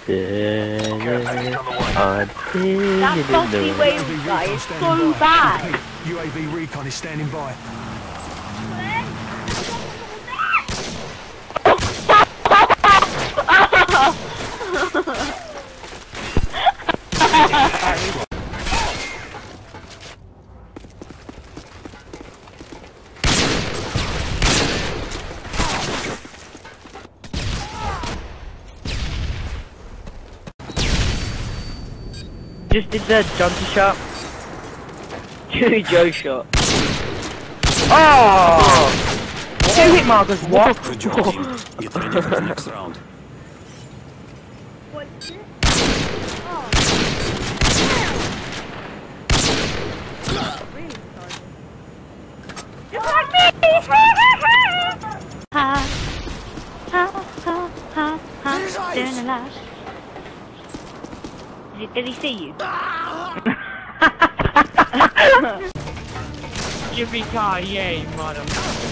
That fucking whale guy is so bad. UAV recon is standing by. Just did the jumpy shot. Joe shot. Oh! Two hit markers, what? Good job, team. Get ready for the next round. What's it? Really sorry. Just like me! Ha ha ha ha. Doing a laugh. Did he see you? Yippee-ki-yay, madam.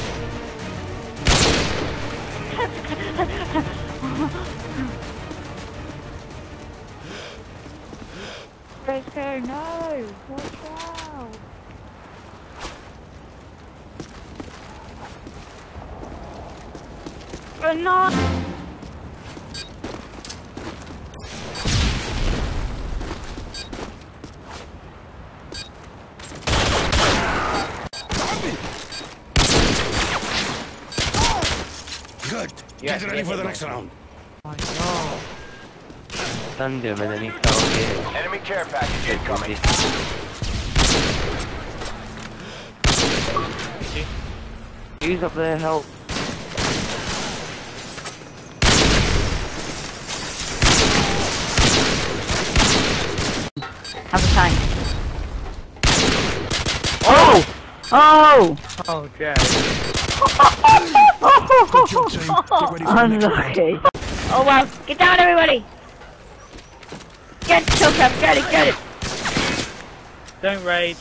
Rezqos, no! Watch out! Oh no! Good. Get ready for the next round. Oh no. Stunned him and then he fell here. Enemy care package incoming. Who's up there, help? Have a tank. Oh! Oh! Oh, Jay. Good job, team. Get ready for the next round. Unlucky. Oh well, get down everybody! Get kill cam, get it! Don't rage.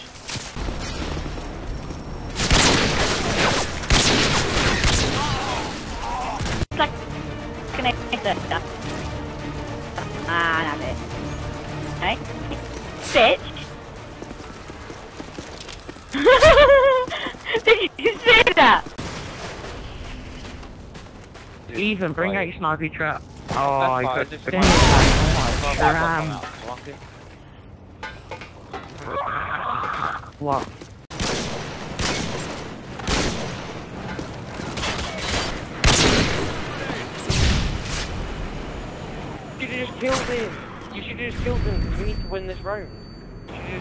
It's like connected stuff. Ah, that's it. Okay? Bitch! Did you see that? Ethan, bring out your sniper trap. Oh, I got just damn. What? You should have just killed him. You should have just killed him because we need to win this round.